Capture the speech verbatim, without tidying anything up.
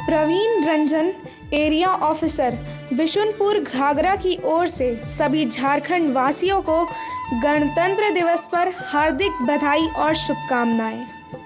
Praveen Ranjan, area officer, Bishunpur Ghaghra की ओर से सभी झारखंड वासियों को गणतंत्र दिवस पर हार्दिक बधाई और शुभकामनाएं।